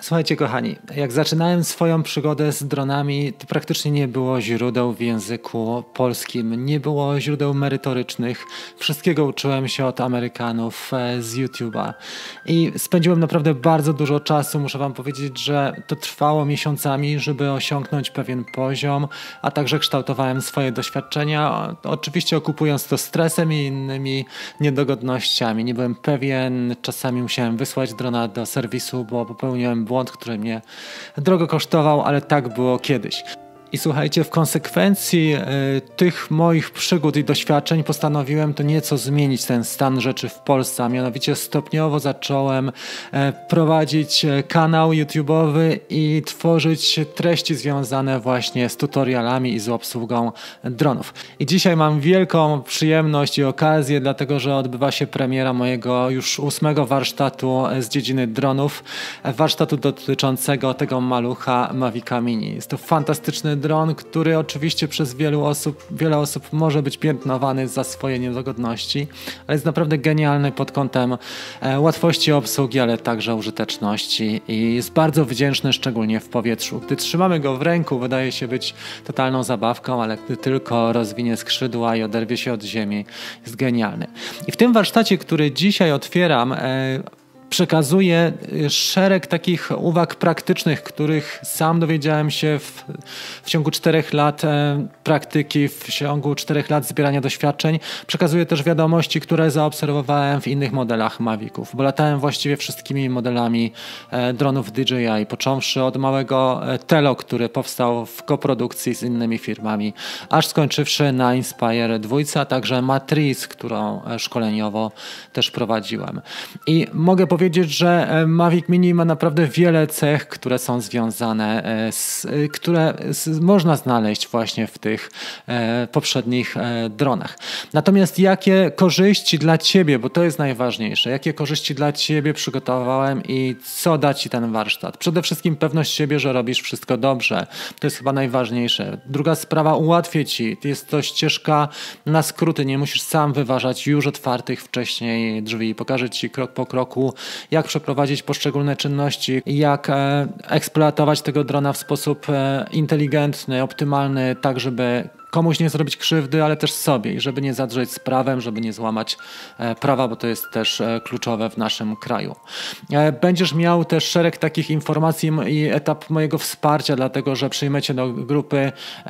Słuchajcie, kochani, jak zaczynałem swoją przygodę z dronami, to praktycznie nie było źródeł w języku polskim, nie było źródeł merytorycznych. Wszystkiego uczyłem się od Amerykanów z YouTube'a i spędziłem naprawdę bardzo dużo czasu. Muszę wam powiedzieć, że to trwało miesiącami, żeby osiągnąć pewien poziom, a także kształtowałem swoje doświadczenia, oczywiście okupując to stresem i innymi niedogodnościami. Nie byłem pewien, czasami musiałem wysłać drona do serwisu, bo popełniłem błąd, który mnie drogo kosztował, ale tak było kiedyś. I słuchajcie, w konsekwencji tych moich przygód i doświadczeń postanowiłem to nieco zmienić ten stan rzeczy w Polsce, a mianowicie stopniowo zacząłem prowadzić kanał YouTube'owy i tworzyć treści związane właśnie z tutorialami i z obsługą dronów. I dzisiaj mam wielką przyjemność i okazję, dlatego że odbywa się premiera mojego już 8. warsztatu z dziedziny dronów, warsztatu dotyczącego tego malucha Mavica Mini. Jest to fantastyczny dron, który oczywiście przez wiele osób może być piętnowany za swoje niedogodności, ale jest naprawdę genialny pod kątem łatwości obsługi, ale także użyteczności i jest bardzo wdzięczny, szczególnie w powietrzu. Gdy trzymamy go w ręku, wydaje się być totalną zabawką, ale gdy tylko rozwinie skrzydła i oderwie się od ziemi, jest genialny. I w tym warsztacie, który dzisiaj otwieram, przekazuję szereg takich uwag praktycznych, których sam dowiedziałem się w ciągu 4 lat praktyki, w ciągu 4 lat zbierania doświadczeń. Przekazuję też wiadomości, które zaobserwowałem w innych modelach Maviców, bo latałem właściwie wszystkimi modelami dronów DJI, począwszy od małego Tello, który powstał w koprodukcji z innymi firmami, aż skończywszy na Inspire 2, a także Matrice, którą szkoleniowo też prowadziłem. I mogę powiedzieć, że Mavic Mini ma naprawdę wiele cech, które są związane, które można znaleźć właśnie w tych poprzednich dronach. Natomiast jakie korzyści dla Ciebie, bo to jest najważniejsze, jakie korzyści dla Ciebie przygotowałem i co da Ci ten warsztat? Przede wszystkim pewność siebie, że robisz wszystko dobrze. To jest chyba najważniejsze. Druga sprawa, ułatwię Ci. Jest to ścieżka na skróty. Nie musisz sam wyważać już otwartych wcześniej drzwi. Pokażę Ci krok po kroku, jak przeprowadzić poszczególne czynności, jak eksploatować tego drona w sposób inteligentny, optymalny, tak żeby komuś nie zrobić krzywdy, ale też sobie i żeby nie zadrzeć z prawem, żeby nie złamać prawa, bo to jest też kluczowe w naszym kraju. Będziesz miał też szereg takich informacji i etap mojego wsparcia, dlatego że przyjmiecie do grupy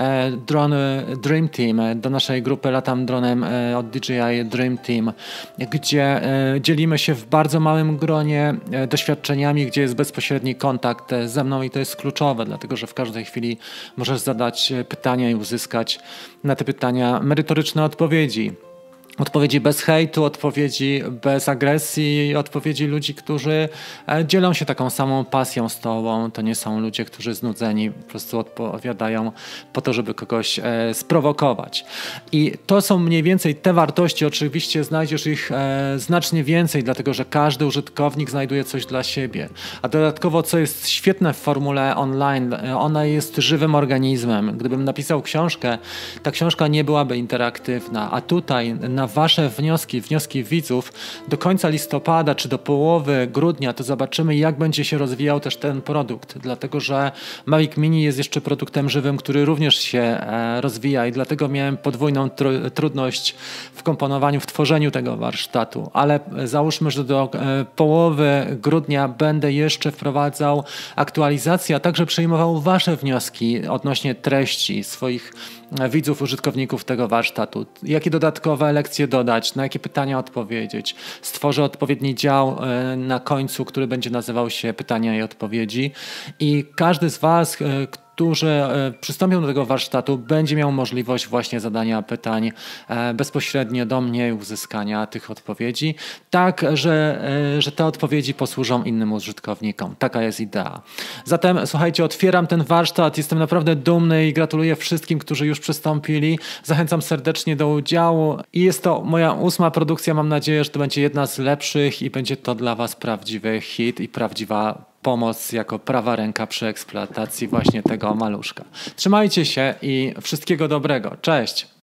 Drone Dream Team, do naszej grupy Latam Dronem od DJI Dream Team, gdzie dzielimy się w bardzo małym gronie doświadczeniami, gdzie jest bezpośredni kontakt ze mną i to jest kluczowe, dlatego że w każdej chwili możesz zadać pytania i uzyskać na te pytania merytoryczne odpowiedzi. Odpowiedzi bez hejtu, odpowiedzi bez agresji, odpowiedzi ludzi, którzy dzielą się taką samą pasją z Tobą. To nie są ludzie, którzy znudzeni po prostu odpowiadają po to, żeby kogoś sprowokować. I to są mniej więcej te wartości. Oczywiście znajdziesz ich znacznie więcej, dlatego że każdy użytkownik znajduje coś dla siebie. A dodatkowo, co jest świetne w formule online, ona jest żywym organizmem. Gdybym napisał książkę, ta książka nie byłaby interaktywna, a tutaj na Wasze wnioski widzów do końca listopada czy do połowy grudnia, to zobaczymy, jak będzie się rozwijał też ten produkt, dlatego że Mavic Mini jest jeszcze produktem żywym, który również się rozwija i dlatego miałem podwójną trudność w komponowaniu, w tworzeniu tego warsztatu, ale załóżmy, że do połowy grudnia będę jeszcze wprowadzał aktualizacje, a także przyjmował Wasze wnioski odnośnie treści swoich widzów, użytkowników tego warsztatu. Jakie dodatkowe lekcje dodać, na jakie pytania odpowiedzieć. Stworzę odpowiedni dział na końcu, który będzie nazywał się Pytania i Odpowiedzi i każdy z Was, którzy przystąpią do tego warsztatu, będzie miał możliwość właśnie zadania pytań bezpośrednio do mnie i uzyskania tych odpowiedzi, tak, że te odpowiedzi posłużą innym użytkownikom. Taka jest idea. Zatem słuchajcie, otwieram ten warsztat, jestem naprawdę dumny i gratuluję wszystkim, którzy już przystąpili. Zachęcam serdecznie do udziału i jest to moja 8. produkcja. Mam nadzieję, że to będzie jedna z lepszych i będzie to dla Was prawdziwy hit i prawdziwa pomoc jako prawa ręka przy eksploatacji właśnie tego maluszka. Trzymajcie się i wszystkiego dobrego. Cześć!